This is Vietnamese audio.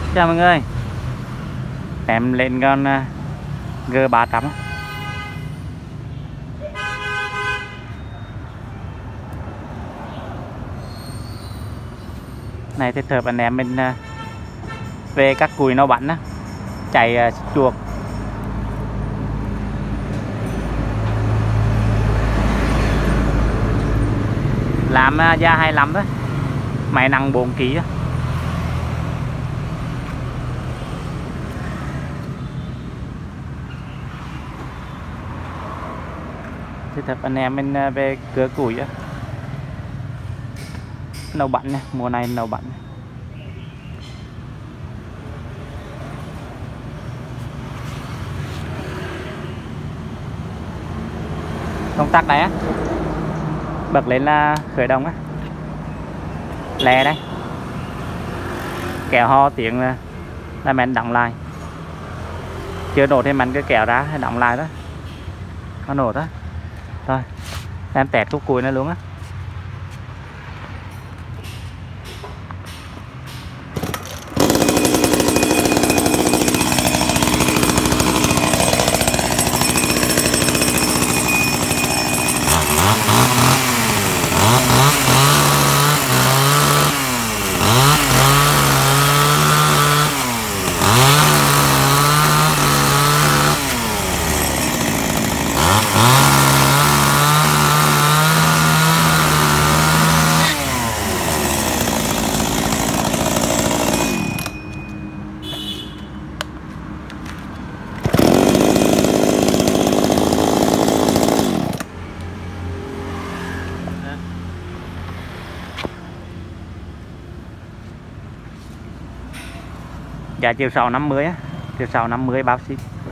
Chào mọi người. Em lên con G300 này, thích hợp anh em mình về các cùi nó bắn á, chạy chuột. Làm da 25 đó, máy nặng 4 kg á. Thích hợp anh em mình về cưa củi á, nấu bánh này, mùa này nấu bánh. Công tắc này á, bật lên là khởi động á, lè đấy, kéo ho tiếng là mình đóng lại. Chưa nổ thì mình cứ kéo ra hay đóng lại đó, có nổ đó. Rồi em tẹt khúc cùi này luôn á. Dạ chiều 650 á, chiều 650 bao xích.